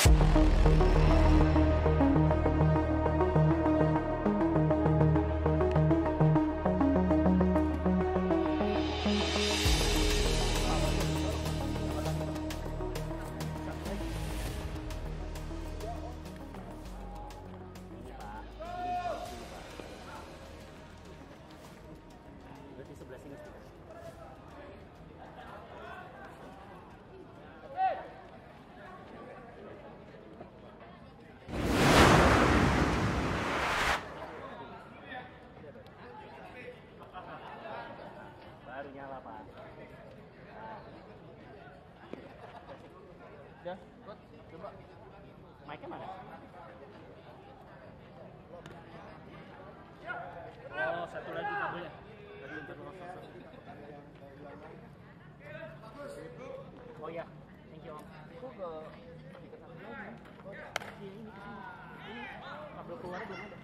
Coba. Mic-nya mana? Oh, satu lagi kabelnya. Tadi untuk oh ya, thank you Om. Kok ke dekat satu lagi? Oh, ini kabel keluar belum ada.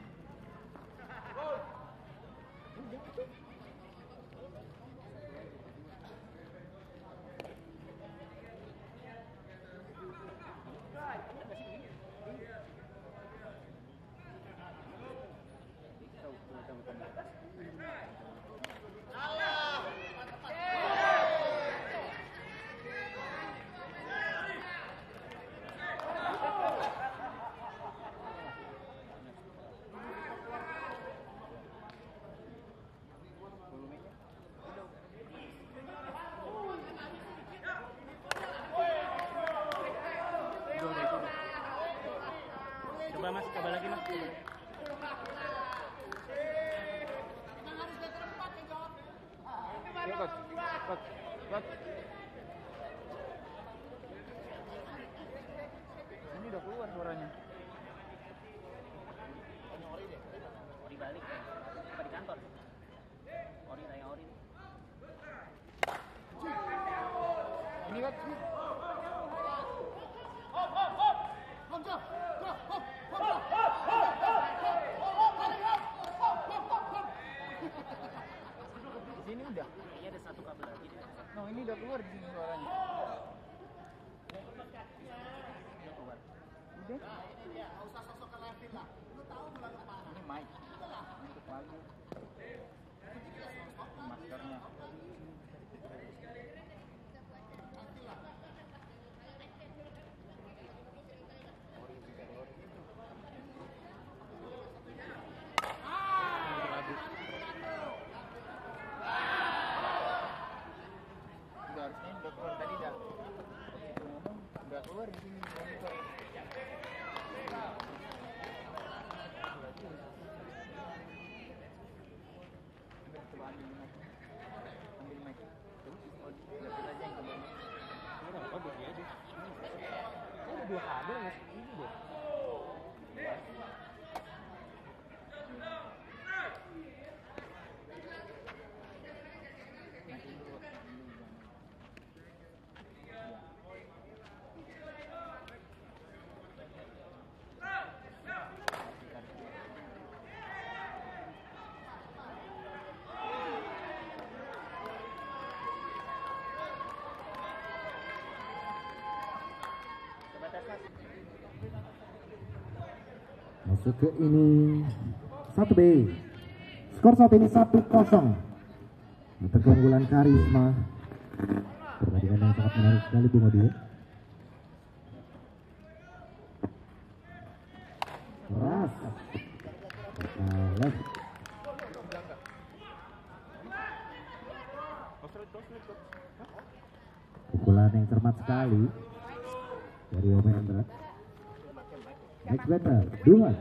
Coba mas, coba lagi mas. Ini udah keluar suaranya. Ori balik ya? Apa di kantor? Ori tanya Ori. Ini kan. Sini udah. Kayaknya ada satu kabel lagi. No, ini udah keluar di sini suaranya. Udah keluar. Udah. Enggak usah sosok ke level lah. Lu tahu bulan kemana? Ini mic. Untuk lagu. Maskernya. Keluar di sini monitor. Coba ambil mic. Ambil mic. Terus lihat aja yang kembali. Ini apa begini aja. Ada dua kabel mas. Ini deh. Masuk ke ini 1B. Skor saat ini 1-0 untuk keunggulan Karisma. Pertandingan yang sangat menarik sekali Bung Odi. Keras. Left. Pukulan yang cermat sekali dari Om Hendra. Next batter, Duhan.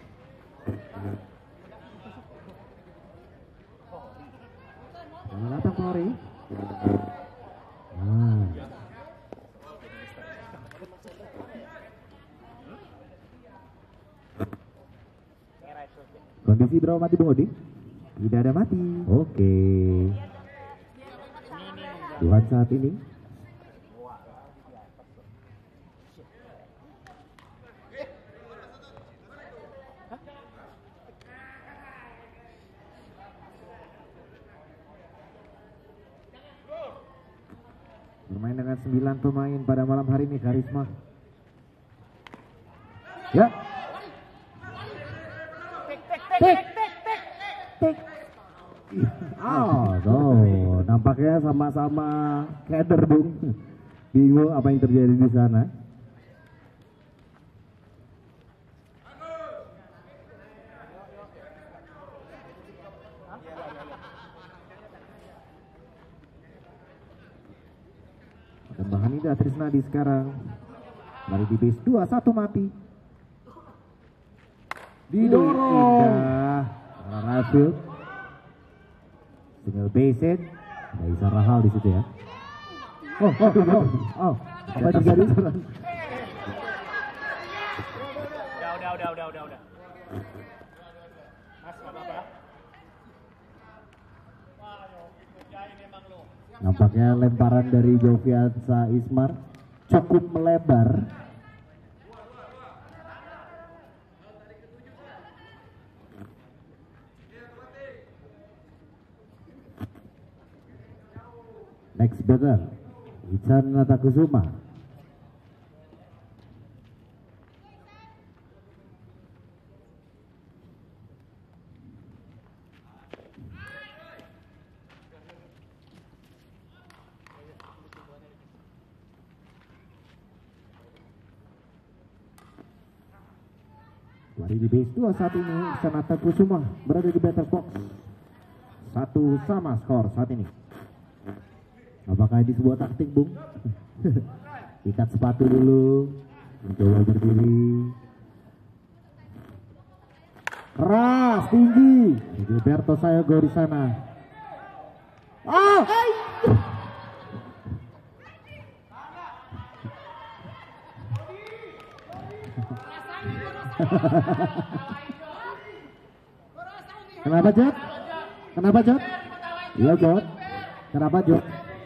Datang Flori. Kondisi berapa mati Bung Odi? Tidak ada mati. Oke. Duhan saat ini. Bermain dengan 9 pemain pada malam hari ini Karisma. Ya. Tik. Tik. Oh, tuh, nampaknya sama-sama keder, Bung. Bingung apa yang terjadi di sana. Tambahan Ida Trisnadi sekarang. Mari di base 2-1 mati. Didorong. Rasul. Single base hit. Dari Sarahal di situ ya. Oh. Apa yang terjadi? Udah. Mas, apa-apa. Nampaknya lemparan dari Joviansa Ismar cukup melebar. Next batter, Ican Natakusuma. Mari di base 2 saat ini, Ican Natakusuma berada di batter box. 1 sama skor saat ini. Apakah ini sebuah taktik, Bung? Ikat sepatu dulu, mencoba berdiri. Keras, tinggi. Gilberto Sayogo di sana. Kenapa, Jod? Iya, Jod. Kenapa, Jod?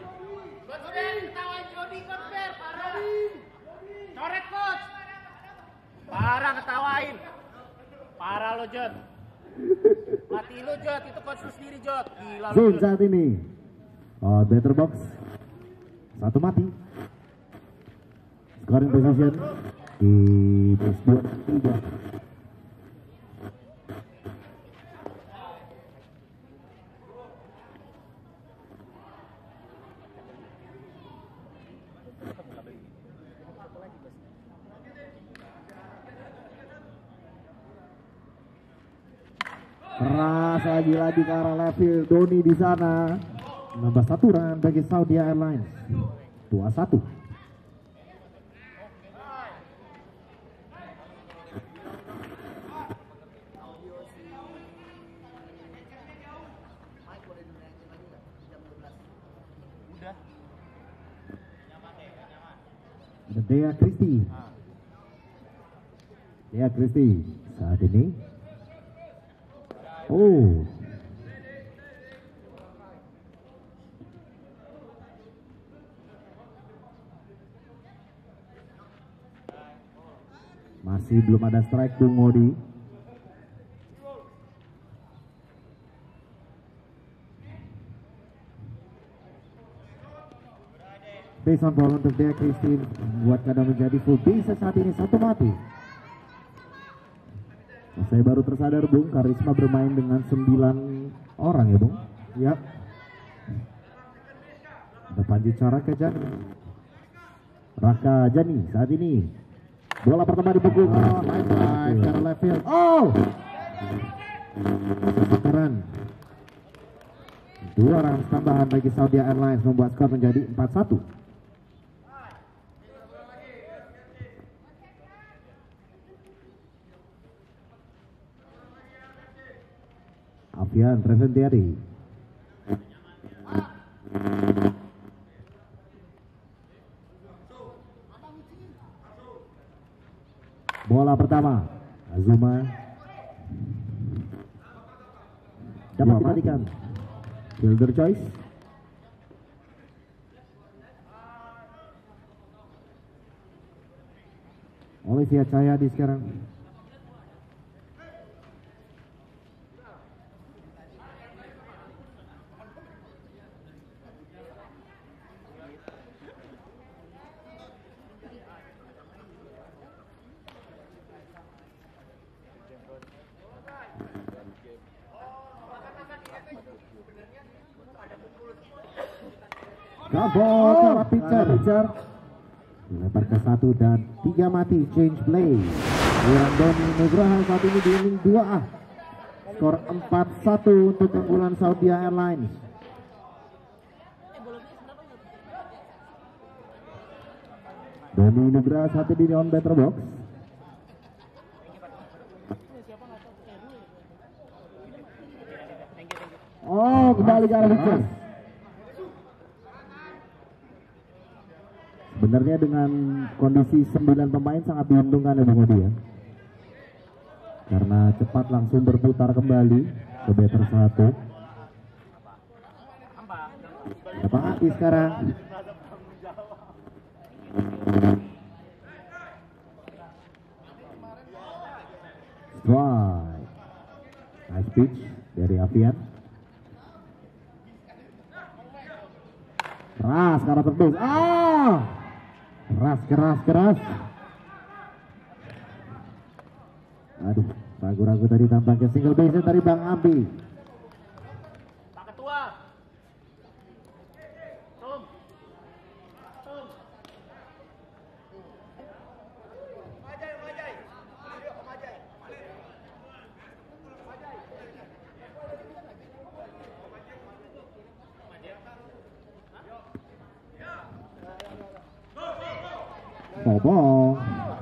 Parah ketawain. Parah lo, Jod. Mati lo, Jod. Itu coach lu sendiri, Jod. Gila lo, Zone Jod. saat ini. Batter box. 1 mati. Scoring position di base 2-3. Keras lagi ke arah level Doni di sana. Menambah 1 run bagi Saudi Airlines. 2-1. Dea Christie saat ini. Masih belum ada strike, Bung Modi. Base on ball untuk Dea Christie buat keadaan menjadi full base saat ini. 1 mati. Saya baru tersadar, Bung, Karisma bermain dengan 9 orang ya, Bung? Ya. Ada Panji Caraka Jani. Raka Jani saat ini. Bola pertama dipukul. High drive ke left field. Keren. 2 runs tambahan bagi Saudi Airlines membuat skor menjadi 4-1. Avian Reventiari. Bola pertama Azuma dapat dimatikan. Fielder choice. Olivia Cahyadi sekarang. Kabok, salah pitcher. Dilempar ke 1 dan 3 mati, change play. Doni Nugraha saat ini di inning 2A. Skor 4-1 untuk keunggulan Saudi Airlines. Doni Nugraha saat ini di on batter box. Oh, kembali ke arah pitcher. Sebenarnya dengan kondisi 9 pemain sangat diuntungkan ya Bung Odi ya. Karena cepat langsung berputar kembali ke batter 1. Ada Pak Ati sekarang. Strike. Nice pitch dari Avian. Keras karena tebus. Keras. Aduh, ragu-ragu tadi tampaknya single base dari Bang Abi. Pak Ketua. Bobong.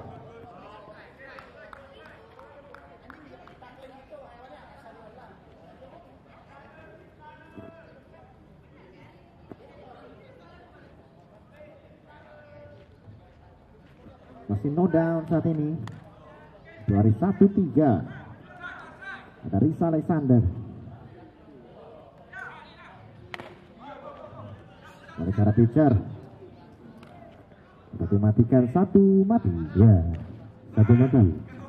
Masih no down saat ini. 2-1-3. Ada Risa Alexander. Dari cara pitcher. Tapi matikan 1 mati. Ya, 1 mati.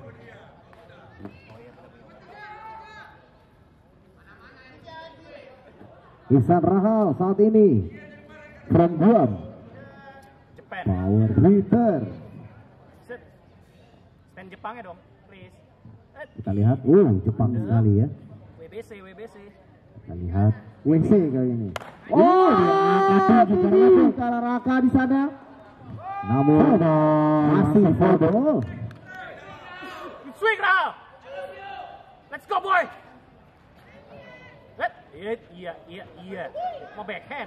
Ihsan Rahal saat ini from Guam. Jepang. Power hitter. Stand Jepangnya dong, please. Kita lihat, Jepang sekali ya. WBC. Kita lihat WC kali ini. Dia angkat ke arah Raka di sana. Namun masih foul ball. Swing Rahal. Let's go boy. Iya. Mau backhand.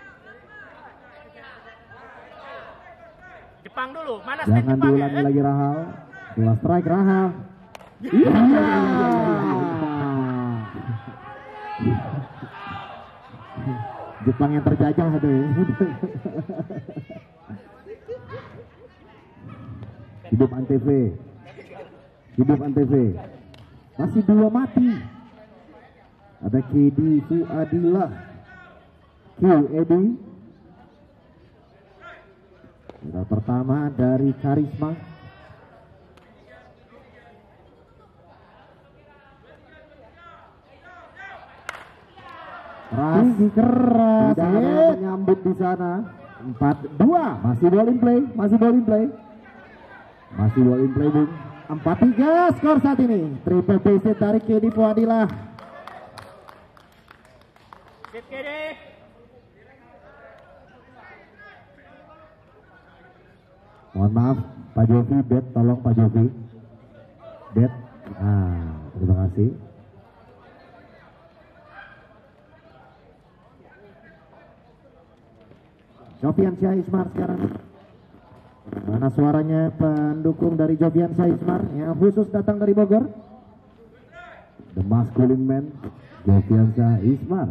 Jepang dulu. Mana stand Jangan Jepang diulangi lagi Rahal. 2 strike Rahal. Iya. Jepang yang terjajah tuh. Hidup Antv. Masih 2 mati. Ada Kedi Fuadilah. Q Edi. Modal pertama dari Karisma. Keras. Tidak ada menyambut di sana. 4-2. Masih ball in play. Bung. 4-3 skor saat ini. Triple base dari Kedi Fuadilah. Sit Kedi. Mohon maaf Pak Jovi, bet tolong Pak Jovi. Bet. Terima kasih. Jovian Syah Ismar sekarang. Mana suaranya pendukung dari Jovian Syah Ismar yang khusus datang dari Bogor? The masculine man, Jovian Syah Ismar.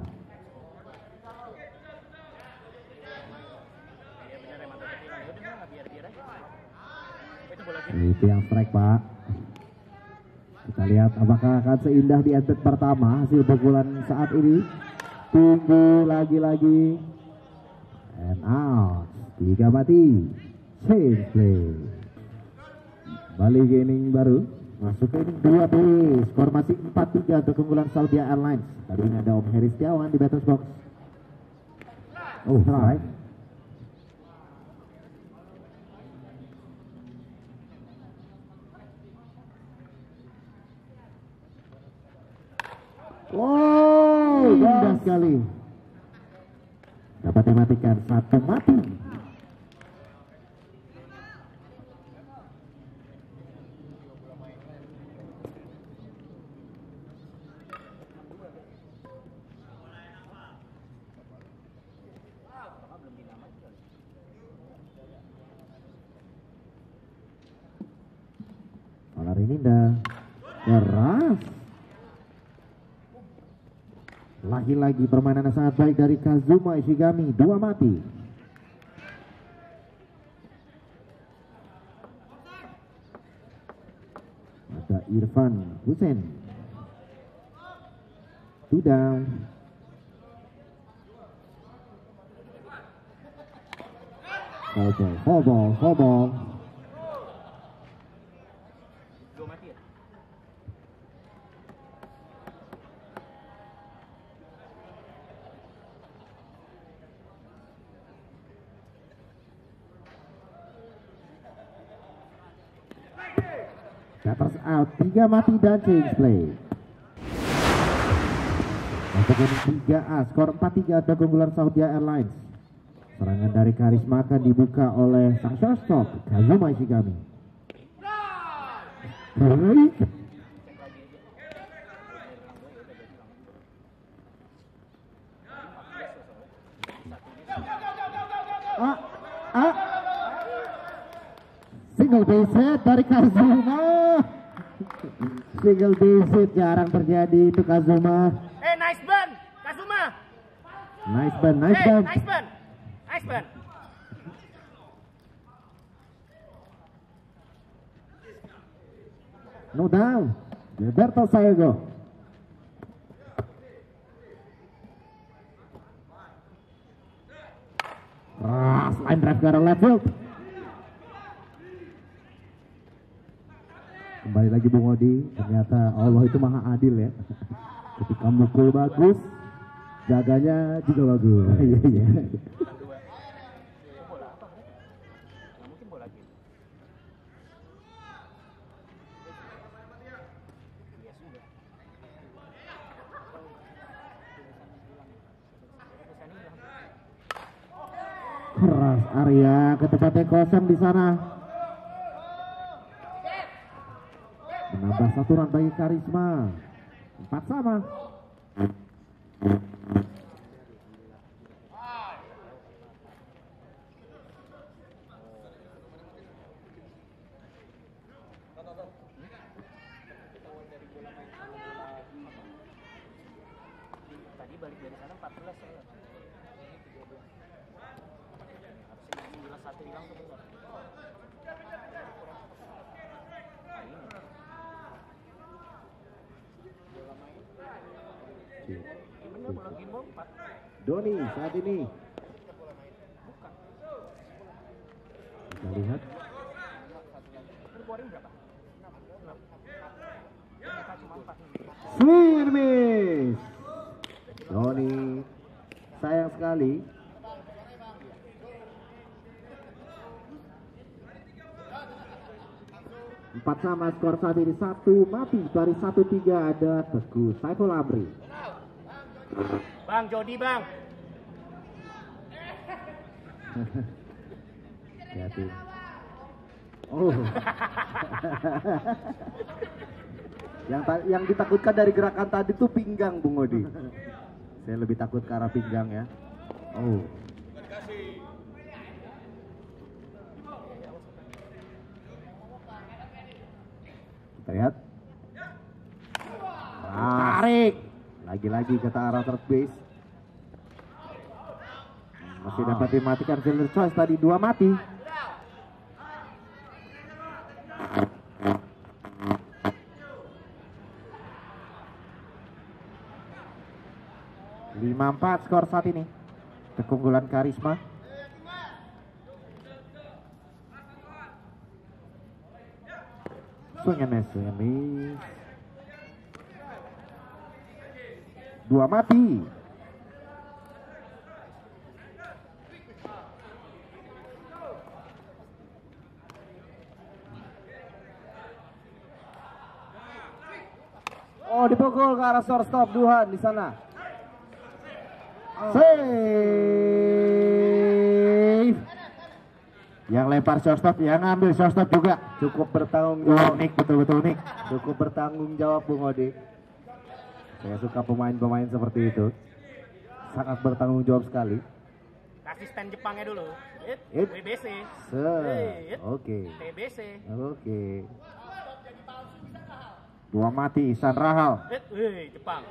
Itu yang strike Pak. Kita lihat apakah akan seindah di at-bat pertama hasil pukulan saat ini. Tunggu lagi. And out. 3 mati. Change play. Balik ke inning baru. Masuk ke inning 2B. Skor masih 4-3 untuk keunggulan Saudi Airlines. Tadi ini ada Om Heri Setiawan di batters box. Strike. Indah sekali. Dapat 5 dimatikan, 1 mati. Ninda keras. Lagi-lagi permainan sangat baik dari Kazuma Ishigami, 2 mati. Ada Irfan Hussein, 2 down. Foul. Cutters out, 3 mati dan change play. Untuk ini 3A, skor 4-3 untuk keunggulan Saudi Airlines. Serangan dari Karisma akan dibuka oleh sang shortstop Kazuma Ishigami. Baik. Single base hit dari Kazuma. Single base hit jarang terjadi itu Kazuma. Nice burn, Kazuma. Nice burn. No down. Gilberto Saego. Line drive ke arah left field. Kembali lagi Bung Odi, ternyata Allah itu maha adil ya. Ketika mukul bagus, jaganya juga bagus. Iya. Keras area ke tempatnya kosong di sana. Menambah 1 run bagi Karisma. 4 sama. Tadi balik dari sana 14 ya. Harusnya 1 hilang tuh bener. Doni saat ini kita lihat swing and miss. Doni sayang sekali. Empat sama skor saat ini, 1 mati dari 1-3 ada Teguh Saiful Amri. Bang Jody bang. Hati. Oh. yang ditakutkan dari gerakan tadi tuh pinggang Bung Odi. Saya lebih takut ke arah pinggang ya. Oh. Kita lihat. Tarik. Lagi-lagi ke arah third base. Masih dapat dimatikan fielder choice tadi, 2 mati. Lima 4 skor saat ini. Keunggulan Karisma. Swing and miss. 2 mati. Oh, dipukul ke arah shortstop Duhan di sana. Save. Yang lempar shortstop, yang ngambil shortstop juga. Cukup bertanggung jawab. Unik, betul-betul unik. Cukup bertanggung jawab Bung Odi. Saya suka pemain-pemain seperti itu. Sangat bertanggung jawab sekali. Kasih stand Jepangnya dulu. It. WBC. Oke. TBC. Oke. Dua mati, Ihsan Rahal. Jepang.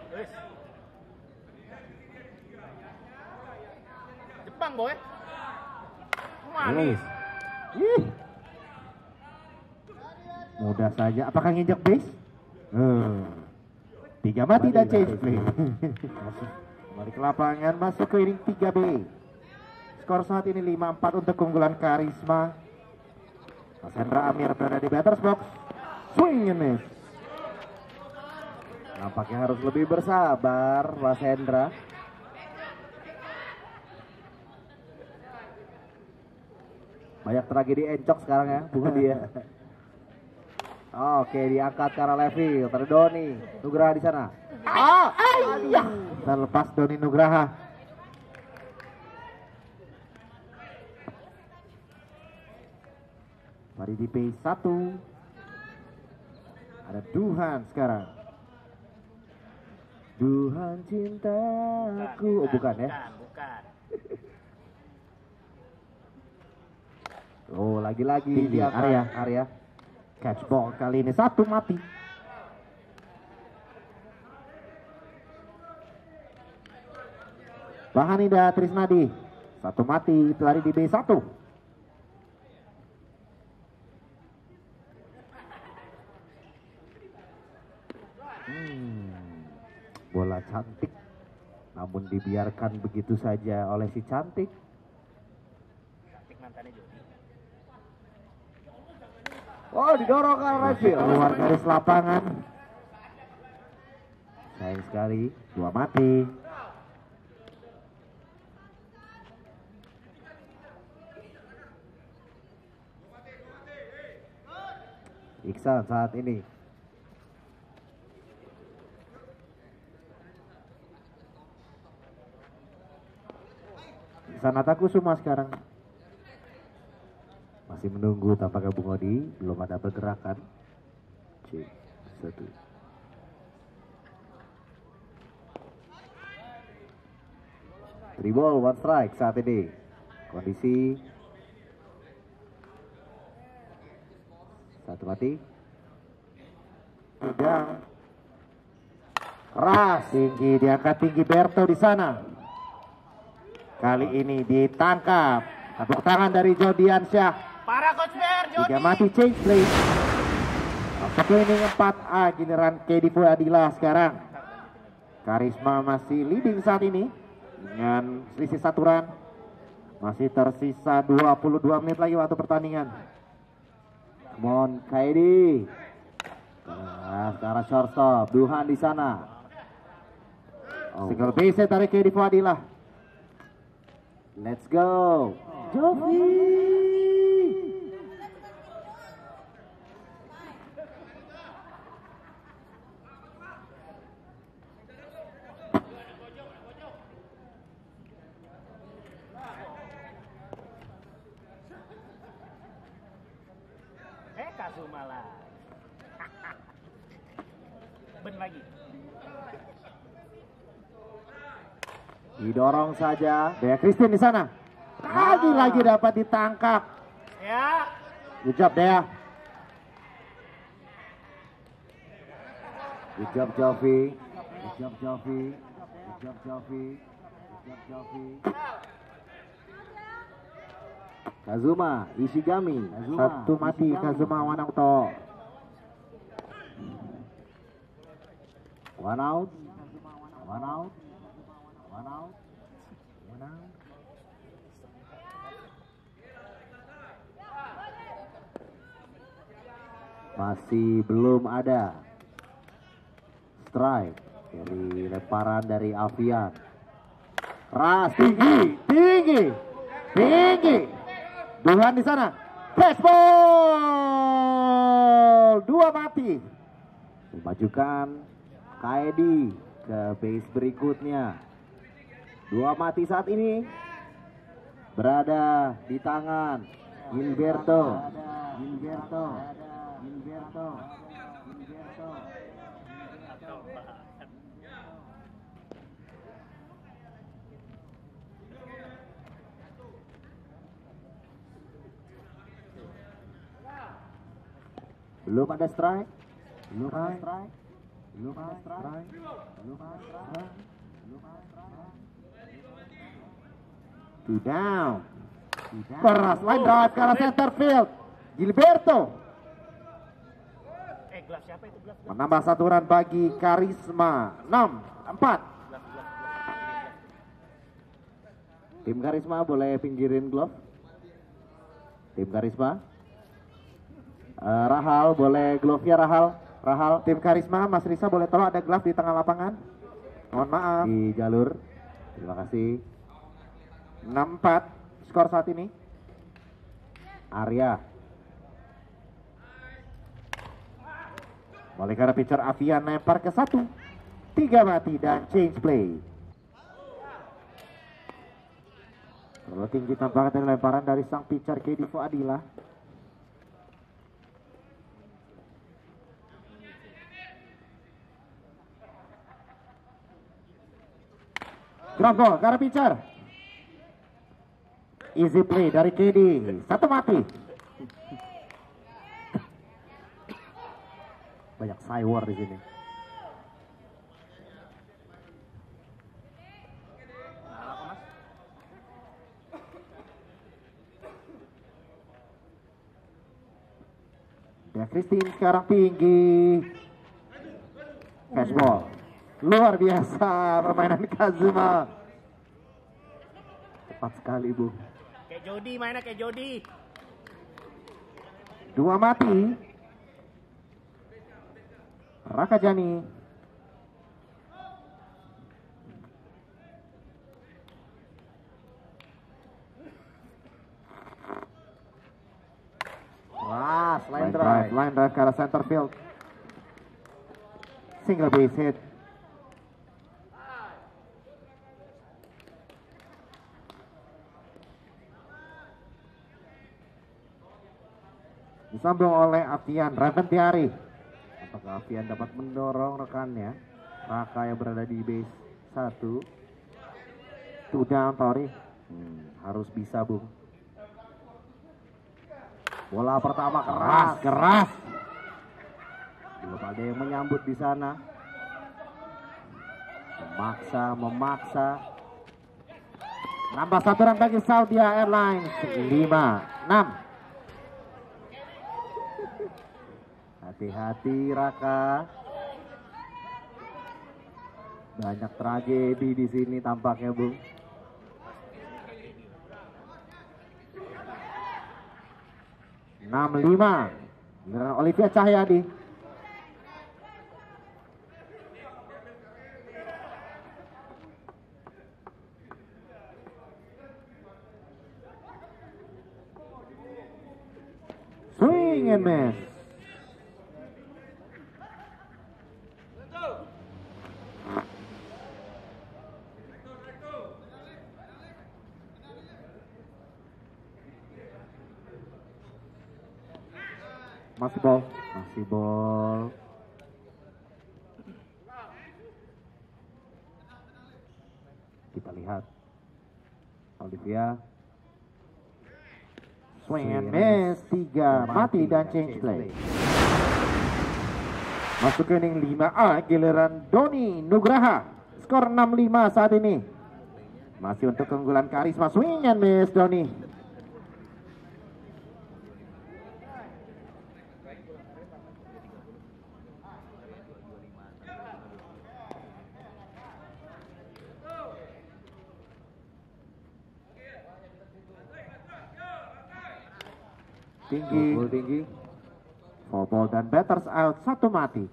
Jepang, boy. Manis. Ih. Mudah saja. Apakah nginjek base? 3 mati dan change play. Kembali ke lapangan, masuk ke inning 3B. Skor saat ini 5-4 untuk keunggulan Karisma. Mas Hendra Amir berada di batters box. Swing and miss. Nampaknya harus lebih bersabar Mas Hendra. Banyak tragedi encok sekarang ya, bukan dia. Oke, diangkat ke arah left field. Ada Doni Nugraha di sana. Iya. Terlepas Doni Nugraha. Mari di P1. Ada Duhan sekarang. Duhan cintaku. Oh bukan ya. Bukan. Oh lagi-lagi Tinggi, di area. Catch ball kali ini 1 mati. Bahanida Trisnadi 1 mati, pelari di B1. Bola cantik, namun dibiarkan begitu saja oleh si cantik. Cantik mantannya Jody. Oh, didorong ke arah right field. Keluar garis lapangan. Sayang sekali. 2 mati. Iksan saat ini Sanata Kusuma sekarang. masih menunggu tampaknya Bung Odi, belum ada pergerakan. C1. 3 ball 1 strike saat ini. Kondisi 1 mati. Sudah keras, tinggi, diangkat tinggi Berto di sana. Kali ini ditangkap. Tepuk tangan dari Jodiansyah. Para Coach Bear, Jody. 3 mati change play. Masuk ke inning 4A, giliran Kedi Adila sekarang. Karisma masih leading saat ini dengan selisih 1 run. Masih tersisa 22 menit lagi waktu pertandingan. Come on, Kaidi. Ke arah shortstop. Duhan di sana. Single base dari Kedi Adila. Let's go. Jovi. Kazuma lah. Ben lagi. Didorong saja. Dea Christine di sana. Lagi-lagi dapat ditangkap. Ya. Good job Dea. Good job Jovi. Good job Jovi. Good job Jovi. Good job Jovi. Kazuma Ishigami. 1 mati Kazuma Wanauto. 1 out. 1 out. 1 out. 1 out. Masih belum ada strike dari lemparan dari Avian. Keras, tinggi. Duhan di sana. Baseball. 2 mati. Memajukan Kaedi ke base berikutnya. 2 mati saat ini berada di tangan Gilberto. Belum ada strike. Two down. Keras line drive ke arah center field. Gilberto Gelas siapa itu gelas? menambah 1 run bagi Karisma. 6-4. Tim Karisma boleh pinggirin glove. Tim Karisma. Rahal boleh glove-nya Rahal. Tim Karisma, Mas Risa boleh tolong ada glove di tengah lapangan. Mohon maaf. Di jalur. Terima kasih. 6-4 skor saat ini. Arya. Oleh karena pitcher Avian lempar ke 1. 3 mati dan change play. Terlalu tinggi tampaknya lemparan dari sang pitcher KD Fuadila. Ground ball ke arah pitcher. Easy play dari KD. 1 mati. Banyak cywar di sini. Dan Christine sekarang tinggi. Cashball. Luar biasa permainan Kazuma. Cepat sekali, Bu. Kayak Jody, mainnya kayak Jody. 2 mati. Rakajani. Line drive ke arah center field. Single base hit. Disambung oleh Avian Raventiari. Apakah Avian dapat mendorong rekannya? Raka yang berada di base 1. Two down, Tori. Harus bisa, Bung. Bola pertama keras. Belum ada yang menyambut di sana. Memaksa. Nambah 1 run bagi Saudia Airlines. 5-6. Hati-hati Raka. Banyak tragedi di sini tampaknya, Bung. (6-5) Olivia Cahyadi. Swing and miss. Masih ball. Kita lihat Olivia. Swing and miss. 3 mati dan change play. Masuk ke inning 5A, giliran Doni Nugraha. Skor 6-5 saat ini. Masih untuk keunggulan Karisma. Swing and miss Doni. Tinggi. Foul ball dan batters out, 1 mati.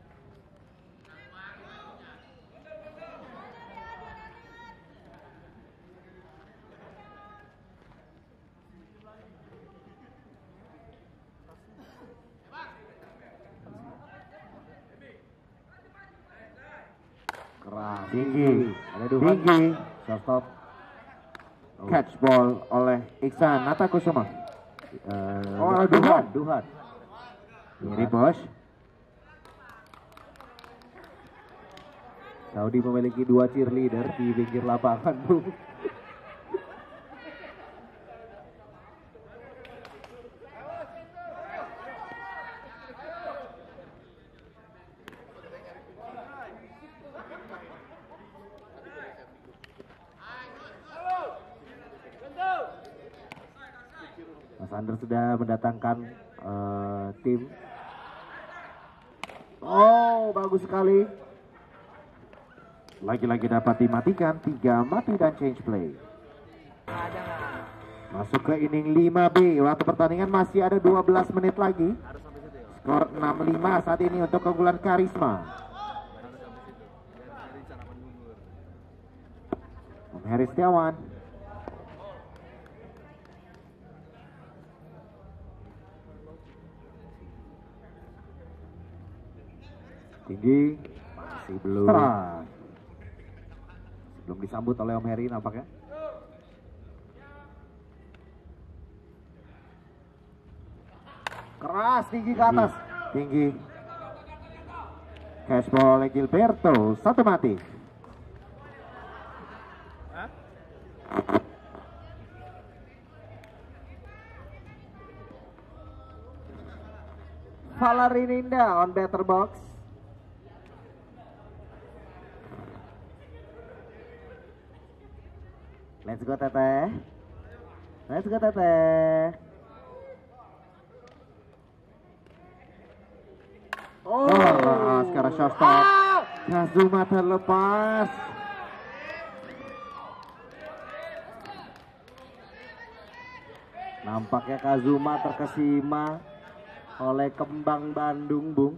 Keras. Tinggi. Stop. Catch ball oleh Iksan Natakusuma. Duhan. Mirip bos. Saudi memiliki 2 cheerleader di pinggir lapangan, Bung. Mas Ander sudah mendatangkan tim. Oh, bagus sekali. Lagi-lagi dapat dimatikan, 3 mati dan change play. Masuk ke inning 5B. Waktu pertandingan masih ada 12 menit lagi. Skor 6-5 saat ini untuk keunggulan Karisma. Om Heri Setiawan. Tinggi. Masih belum. Belum disambut oleh Om Heri nampaknya. Keras, tinggi ke atas. Tinggi. Cashball oleh Gilberto. 1 mati. Valerininda on batter box. Let's go Teteh. Let's go Teteh. Oh, sekarang shortstop. Kazuma terlepas. Nampaknya Kazuma terkesima oleh kembang Bandung, Bung.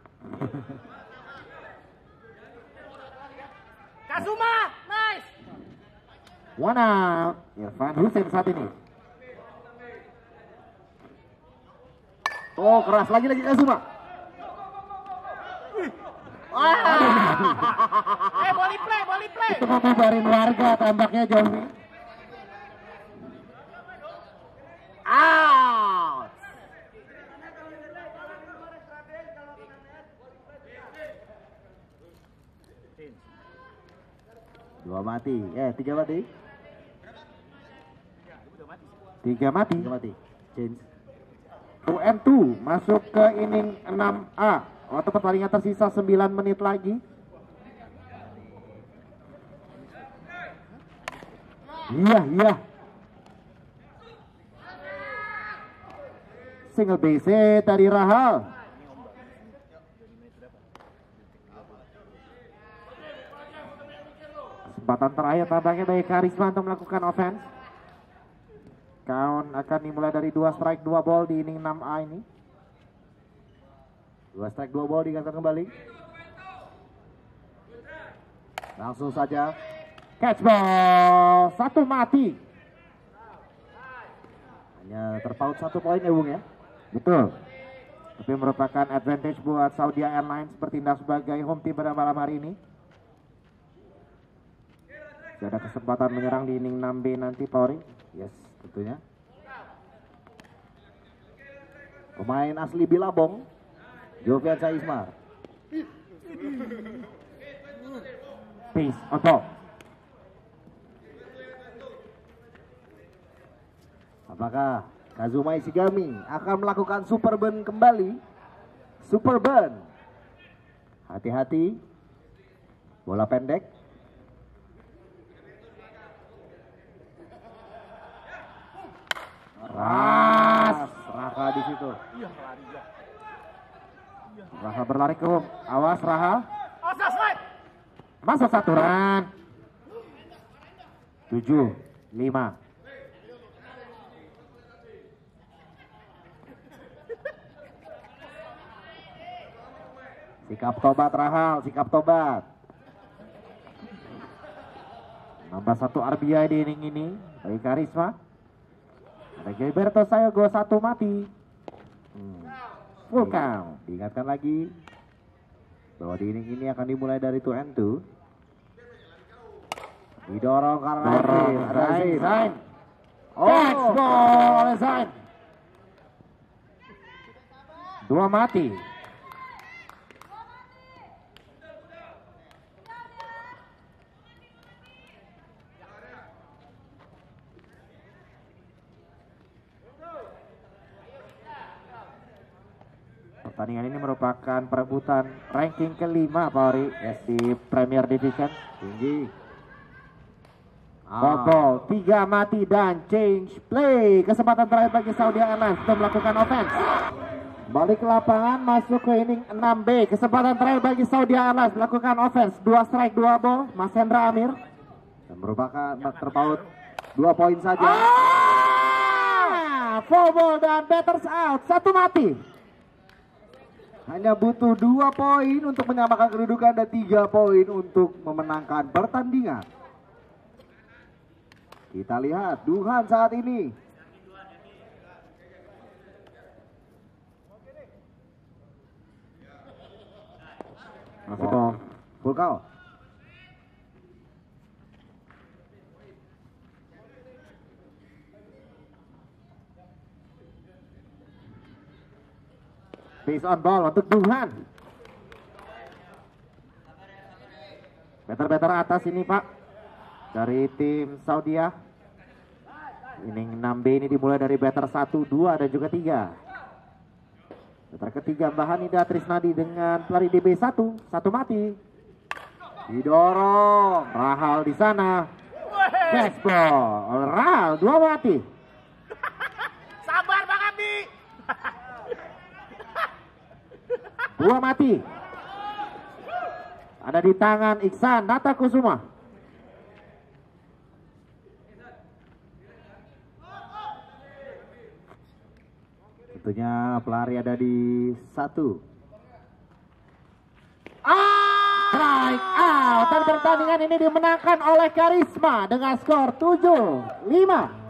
Kazuma, nice. One out. Irfan Husein saat ini. Oh, keras lagi Kazuma. Boleh play. Itu membubarin warga tampaknya Jomi. Out. Dua mati, 3 mati. 3 mati. Change. 2-2 masuk ke inning 6A. Waktu pertandingan tersisa 9 menit lagi. Iya. Single base dari Rahal. Kesempatan terakhir tampaknya bagi Karisma untuk melakukan offense. Count akan dimulai dari 2 strike 2 ball di inning 6A ini. 2 strike 2 ball diganti kembali. Langsung saja catch ball, 1 mati. Hanya terpaut 1 poin ya Bung ya. Betul. Tapi merupakan advantage buat Saudi Airlines bertindak sebagai home team pada malam hari ini. Sudah ada kesempatan menyerang di inning 6B nanti Pauri. Yes, tentunya. Pemain asli Bilabong, Jovian Ismar. Peace on top. Apakah Kazuma Ishigami akan melakukan super burn kembali? Super burn. Hati-hati. Bola pendek. Ras. Raka di situ. Raha berlari ke home. Awas Raha. Masuk 1 run. 7-5. Sikap tobat Rahal, sikap tobat. Nambah 1 RBI di inning ini bagi Karisma. Ada Gilberto Sayogo 1 mati. Full count. Diingatkan lagi bahwa di inning ini akan dimulai dari 2-2. Didorong karena ada Zain. Oh, ball Zain. 2 mati. Pertandingan ini merupakan perebutan ranking kelima, Pak Ori, di Premier Division. Tinggi. Ball 3 mati dan change play. Kesempatan terakhir bagi Saudi Airlines untuk melakukan offense. Balik ke lapangan, masuk ke inning 6B. Kesempatan terakhir bagi Saudi Airlines melakukan offense. 2 strike 2 ball. Mas Hendra Amir. Dan merupakan terpaut 2 poin saja. 4 ball dan batters out. 1 mati. Hanya butuh 2 poin untuk menyamakan kedudukan dan 3 poin untuk memenangkan pertandingan. Kita lihat Duhan saat ini. Masih ball. Full count. Base on ball untuk Duhan. Better atas ini, Pak. Dari tim Saudia. Inning 6B ini dimulai dari batter 1, 2 dan juga 3. Batter ketiga Mbah Hanida Trisnadi dengan pelari DB1, 1 mati. Didorong. Rahal di sana. Fastball. Rahal 2 mati. Sabar Bang Abi. 2 mati. Ada di tangan Iksan Natakusuma. Tentunya pelari ada di 1. Strike out. Dan pertandingan ini dimenangkan oleh Karisma dengan skor 7-5.